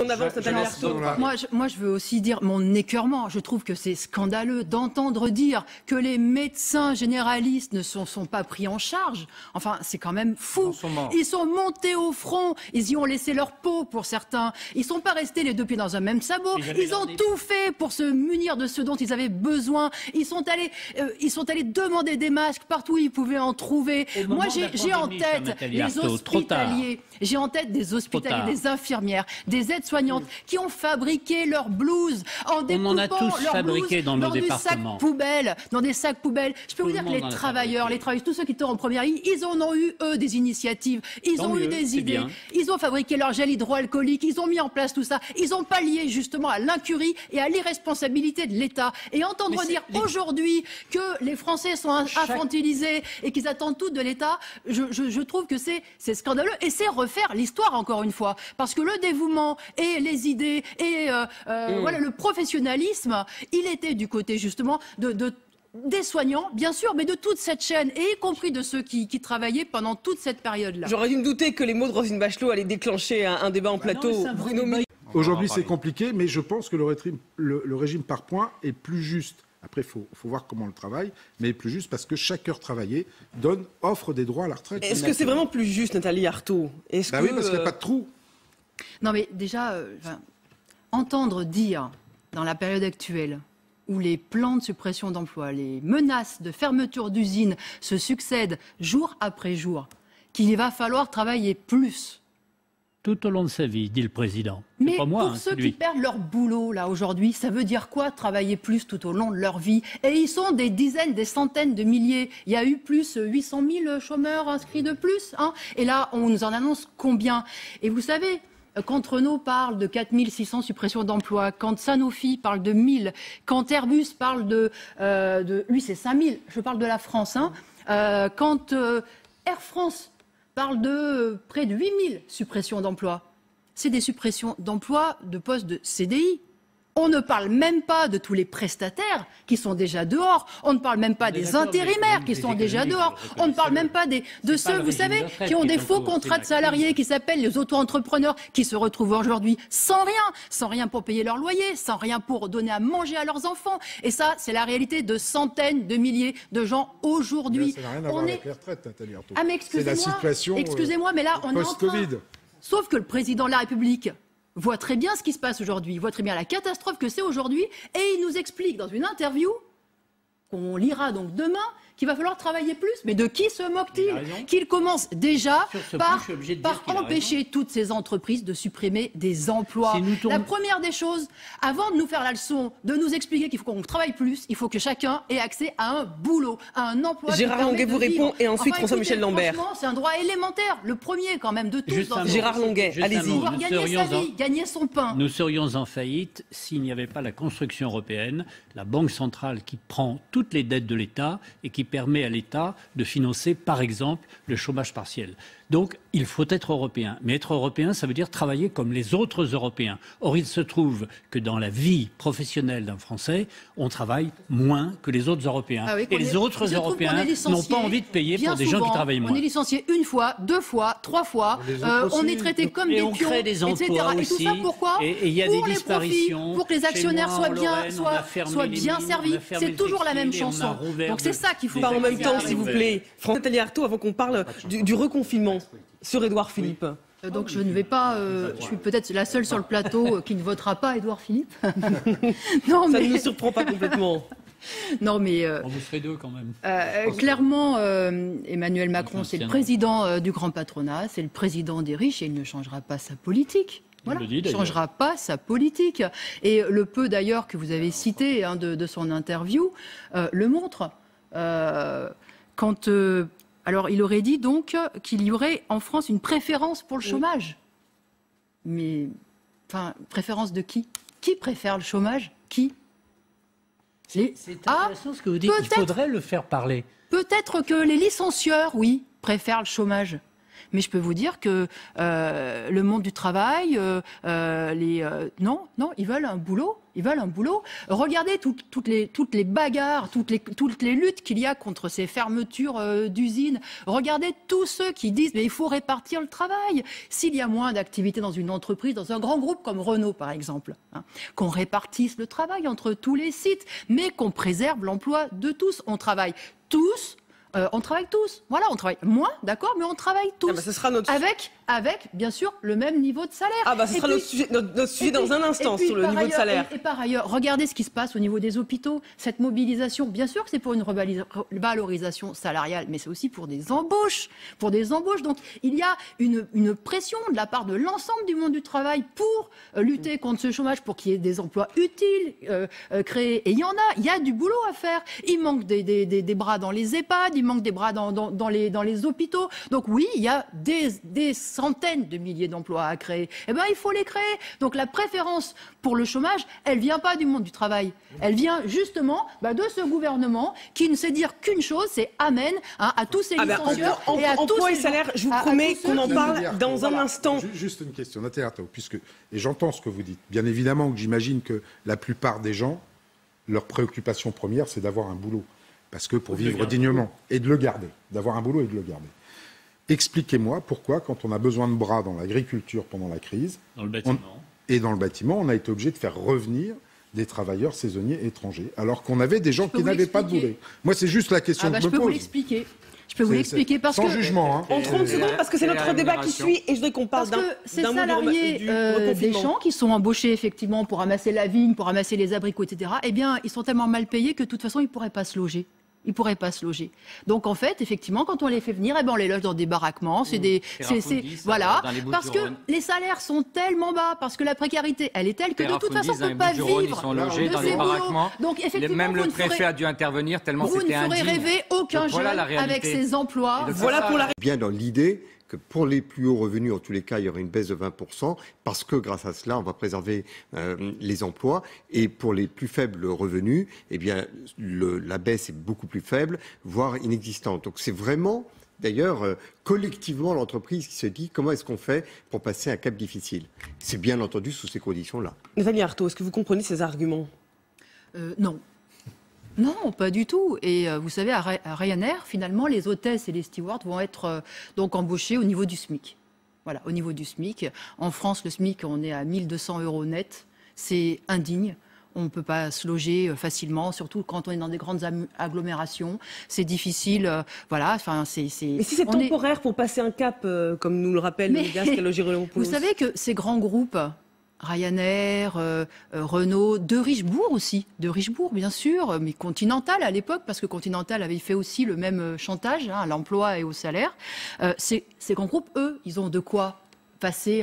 qu'on avance, Nathalie Arthaud. Moi, je veux aussi dire mon écœurement. Je trouve que c'est scandaleux d'entendre dire que les médecins généralistes ne sont pas pris en charge. Enfin, c'est quand même fou. Ils sont montés au front. Ils y ont laissé leur peau pour certains. Ils sont pas restés les deux pieds dans un même sabot. Ils ont tout fait pour se munir de ce dont ils avaient besoin. Ils sont allés demander des masques partout où ils pouvaient en trouver. Moi, j'ai en tête les hospitaliers. J'ai en tête des hospitaliers, des infirmières, des aides-soignantes qui ont fabriqué leurs blouses en découpant on en a tous leurs fabriqué blouses dans nos des départements. sacs poubelles, dans des sacs poubelles. Je peux vous dire que les travailleurs, tous ceux qui étaient en première ligne, ils en ont eu, eux, des initiatives. Ils ont eu des idées. Ils ont fabriqué leur gel hydroalcoolique. Ils ont mis en place tout ça. Ils ont pallié justement à l'incurie et à l'irresponsabilité de l'État. Et entendre dire aujourd'hui que les Français sont infantilisés et qu'ils attendent tout de l'État, je trouve que c'est scandaleux. Et c'est refaire l'histoire, encore une fois. Parce que le dévouement et les idées et voilà, le professionnalisme, il était du côté justement des soignants, bien sûr, mais de toute cette chaîne, et y compris de ceux qui travaillaient pendant toute cette période-là. J'aurais dû me douter que les mots de Roselyne Bachelot allaient déclencher un débat en plateau. Aujourd'hui, c'est compliqué, mais je pense que le régime par points est plus juste. Après, il faut voir comment on le travaille, mais plus juste parce que chaque heure travaillée offre des droits à la retraite. Est-ce que c'est vraiment plus juste, Nathalie Arthaud? Oui, parce qu'il n'y a pas de trou. Non, mais déjà, entendre dire, dans la période actuelle, où les plans de suppression d'emplois, les menaces de fermeture d'usines se succèdent jour après jour, qu'il va falloir travailler plus. Tout au long de sa vie, dit le président. Mais pas moi, pour ceux qui perdent leur boulot, là, aujourd'hui, ça veut dire quoi, travailler plus tout au long de leur vie? Et ils sont des dizaines, des centaines de milliers. Il y a eu plus 800 000 chômeurs inscrits de plus. Hein, et là, on nous en annonce combien? Et vous savez, quand Renault parle de 4600 suppressions d'emplois, quand Sanofi parle de 1000, quand Airbus parle lui, c'est 5000, je parle de la France, hein, quand Air France parle de près de 8000 suppressions d'emplois. C'est des suppressions d'emplois de postes de CDI. On ne parle même pas de tous les prestataires qui sont déjà dehors. On ne parle même pas des intérimaires qui sont déjà dehors. On ne parle même pas de ceux, vous savez, qui ont des faux contrats de salariés qui s'appellent les auto-entrepreneurs, qui se retrouvent aujourd'hui sans rien pour payer leur loyer, sans rien pour donner à manger à leurs enfants. Et ça, c'est la réalité de centaines de milliers de gens aujourd'hui. Ça n'a rien à voir avec les retraites, Nathalie Arthaud. Ah mais excusez-moi, mais là, on est en train... Sauf que le président de la République voit très bien ce qui se passe aujourd'hui, voit très bien la catastrophe que c'est aujourd'hui, et il nous explique dans une interview, qu'on lira donc demain, qu'il va falloir travailler plus. Mais de qui se moque-t-il? Qu'il commence déjà par empêcher toutes ces entreprises de supprimer des emplois. La première des choses, avant de nous faire la leçon, de nous expliquer qu'il faut qu'on travaille plus, il faut que chacun ait accès à un boulot, à un emploi. Gérard Longuet vous répond, et ensuite François-Michel Lambert. C'est un droit élémentaire, le premier quand même de tous. Gérard Longuet, allez-y. Pouvoir gagner sa vie, gagner son pain. Nous serions en faillite s'il n'y avait pas la construction européenne, la Banque centrale qui prend toutes les dettes de l'État et qui permet à l'État de financer, par exemple, le chômage partiel. Donc, il faut être européen. Mais être européen, ça veut dire travailler comme les autres Européens. Or, il se trouve que dans la vie professionnelle d'un Français, on travaille moins que les autres Européens. Ah oui, et les autres Européens n'ont pas envie de payer pour des gens qui travaillent moins. On est licencié une fois, deux fois, trois fois. On est traité comme des pions, on crée des emplois etc. aussi. Et tout ça pourquoi? Et il y a des disparitions. Profits, pour que les actionnaires soient bien servis. C'est toujours la même chanson. Donc c'est ça qu'il faut. Pas en même temps, s'il vous plaît. Nathalie Arthaud, avant qu'on parle du reconfinement sur Édouard Philippe. Donc je ne vais pas, je suis peut-être la seule sur le plateau qui ne votera pas Édouard Philippe. Non, mais... Ça ne me surprend pas complètement. Non, mais on vous ferait deux quand même. Clairement, Emmanuel Macron, c'est le président du grand patronat, c'est le président des riches et il ne changera pas sa politique. Voilà, il ne changera pas sa politique. Et le peu d'ailleurs que vous avez cité de son interview le montre. Alors, il aurait dit donc qu'il y aurait en France une préférence pour le chômage. Mais, enfin, préférence de qui? Qui préfère le chômage? Qui? C'est intéressant ce que vous dites. Il faudrait le faire parler. Peut-être que les licencieurs, oui, préfèrent le chômage. Mais je peux vous dire que le monde du travail, non, ils veulent un boulot. Ils veulent un boulot. Regardez toutes les bagarres, toutes les luttes qu'il y a contre ces fermetures d'usines. Regardez tous ceux qui disent mais il faut répartir le travail. S'il y a moins d'activité dans une entreprise, dans un grand groupe comme Renault par exemple, qu'on répartisse le travail entre tous les sites, mais qu'on préserve l'emploi de tous. On travaille tous. On travaille tous. Voilà, on travaille moins, d'accord, mais on travaille tous. Ce sera notre... Avec, bien sûr, le même niveau de salaire. Ce sera notre sujet dans un instant, sur le niveau de salaire. Et par ailleurs, regardez ce qui se passe au niveau des hôpitaux. Cette mobilisation, bien sûr que c'est pour une valorisation salariale, mais c'est aussi pour des embauches. Donc, il y a une pression de la part de l'ensemble du monde du travail pour lutter contre ce chômage, pour qu'il y ait des emplois utiles créés. Et il y a du boulot à faire. Il manque des bras dans les EHPAD, il manque des bras dans les hôpitaux. Donc oui, il y a des centaines de milliers d'emplois à créer. Eh bien, il faut les créer. Donc la préférence pour le chômage, elle vient pas du monde du travail. Elle vient justement de ce gouvernement qui ne sait dire qu'une chose, c'est amen à tous ces licencieurs et à tous emploi et ces salaire. Je vous promets qu'on en parle dans un instant. Juste une question, Nathalie Arthaud, et j'entends ce que vous dites. Bien évidemment que j'imagine que la plupart des gens, leur préoccupation première, c'est d'avoir un boulot. Parce que pour vivre dignement, et de le garder, d'avoir un boulot et de le garder. Expliquez-moi pourquoi, quand on a besoin de bras dans l'agriculture pendant la crise, dans le bâtiment. Et dans le bâtiment, on a été obligé de faire revenir des travailleurs saisonniers étrangers, alors qu'on avait des gens qui n'avaient pas de boulot. Moi, c'est juste la question que je me pose. Je peux vous l'expliquer parce sans jugement. En 30 secondes, parce que c'est notre débat qui suit, et je voudrais qu'on parle d'un mot ces salariés des champs qui sont embauchés effectivement pour ramasser la vigne, pour ramasser les abricots, etc., eh bien, ils sont tellement mal payés que de toute façon, ils ne pourraient pas se loger. Donc en fait, effectivement, quand on les fait venir, on les loge dans des baraquements, voilà, parce que les salaires sont tellement bas, parce que la précarité, elle est telle que de toute façon, on ne peut pas vivre. Ils sont logés dans les baraquements. Donc effectivement, même le préfet a dû intervenir tellement c'était indigne. Vous ne ferez rêver aucun jeune avec ces emplois. Voilà pour la... Bien dans l'idée que pour les plus hauts revenus, en tous les cas, il y aurait une baisse de 20%, parce que grâce à cela, on va préserver les emplois. Et pour les plus faibles revenus, eh bien, la baisse est beaucoup plus faible, voire inexistante. Donc c'est vraiment, d'ailleurs, collectivement, l'entreprise qui se dit comment est-ce qu'on fait pour passer un cap difficile. C'est bien entendu sous ces conditions-là. Nathalie Arthaud, est-ce que vous comprenez ces arguments ? Non. Non, pas du tout. Et vous savez, à Ryanair, finalement, les hôtesses et les stewards vont être donc embauchés au niveau du SMIC. Voilà, au niveau du SMIC. En France, le SMIC, on est à 1 200 € net. C'est indigne. On ne peut pas se loger facilement, surtout quand on est dans des grandes agglomérations. C'est difficile. Voilà. Enfin, Mais si c'est temporaire pour passer un cap, comme nous le rappelle le gaz Calogero-Léopoulos. Vous savez que ces grands groupes, Ryanair, Renault, de Richebourg aussi, bien sûr, mais Continental à l'époque, parce que Continental avait fait aussi le même chantage à l'emploi et au salaire. Ces grands groupes, eux, ils ont de quoi passer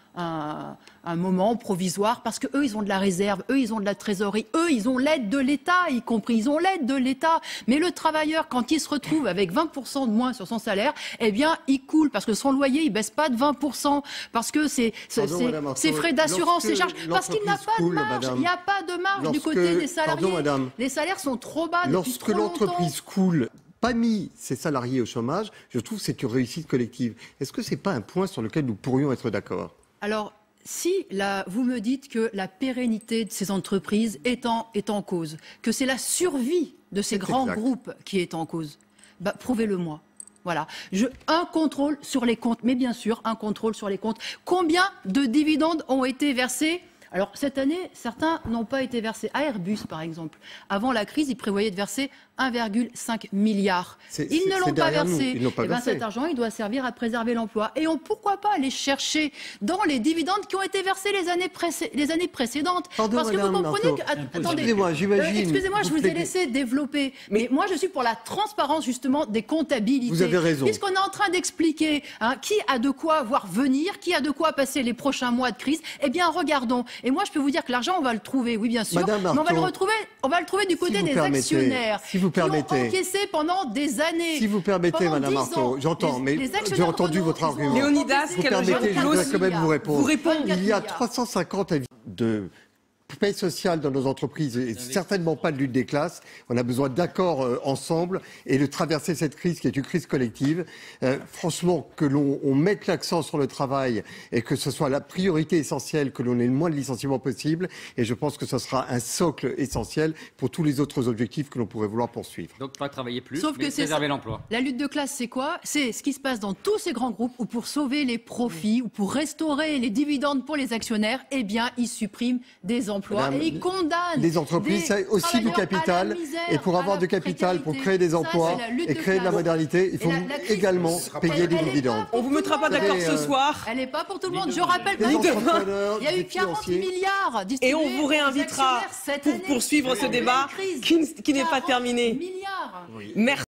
un moment provisoire, parce que eux, ils ont de la réserve, eux, ils ont de la trésorerie, eux, ils ont l'aide de l'État, y compris, ils ont l'aide de l'État. Mais le travailleur, quand il se retrouve avec 20% de moins sur son salaire, eh bien, il coule, parce que son loyer, il baisse pas de 20%, parce que ses frais d'assurance, ses charges, parce qu'il n'a pas de marge. Il n'y a pas de marge du côté des salariés. Les salaires sont trop bas depuis trop longtemps. Lorsque l'entreprise coule, pas mis ses salariés au chômage, je trouve que c'est une réussite collective. Est-ce que ce n'est pas un point sur lequel nous pourrions être d'accord ? Alors, si vous me dites que la pérennité de ces entreprises est en cause, que c'est la survie de ces grands groupes qui est en cause, prouvez-le-moi. Voilà. Un contrôle sur les comptes, mais bien sûr, un contrôle sur les comptes. Combien de dividendes ont été versés ? Alors, cette année, certains n'ont pas été versés. À Airbus, par exemple, avant la crise, ils prévoyaient de verser 1,5 milliard. Ils ne l'ont pas versé. Cet argent, il doit servir à préserver l'emploi. Et pourquoi pas aller chercher dans les dividendes qui ont été versés les années précédentes. Parce que vous comprenez que... Attendez, excusez-moi, je vous ai laissé développer. Mais moi, je suis pour la transparence, justement, des comptabilités. Vous avez raison. Puisqu'on est en train d'expliquer qui a de quoi voir venir, qui a de quoi passer les prochains mois de crise, eh bien, regardons. Et moi, je peux vous dire que l'argent, on va le trouver, oui, bien sûr. Mais on va le trouver du côté des actionnaires. Si vous permettez. Qui ont encaissé pendant des années. Si vous permettez, Madame Arthaud, j'entends, mais j'ai entendu votre argument. Léonidas, vous permettez, je voudrais quand même vous répondre. Vous répondez. Il y a 350 avis de paix sociale dans nos entreprises et certainement pas de lutte des classes. On a besoin d'accords ensemble et de traverser cette crise qui est une crise collective. Franchement, que l'on mette l'accent sur le travail et que ce soit la priorité essentielle, que l'on ait le moins de licenciements possible. Et je pense que ce sera un socle essentiel pour tous les autres objectifs que l'on pourrait vouloir poursuivre. Donc pas travailler plus, sauf mais que préserver l'emploi. La lutte de classe, c'est quoi? C'est ce qui se passe dans tous ces grands groupes où pour sauver les profits ou pour restaurer les dividendes pour les actionnaires, eh bien, ils suppriment des emplois et ils condamnent les entreprises, c'est aussi du capital. Et pour avoir du capital, pour créer des emplois et créer de la modernité, il faut également payer des dividendes. On vous mettra pas d'accord ce soir. Elle n'est pas pour tout le monde. Je rappelle pas il y a eu 40 milliards distribués. Et on vous réinvitera pour poursuivre ce débat qui n'est pas terminé. Milliards. Merci.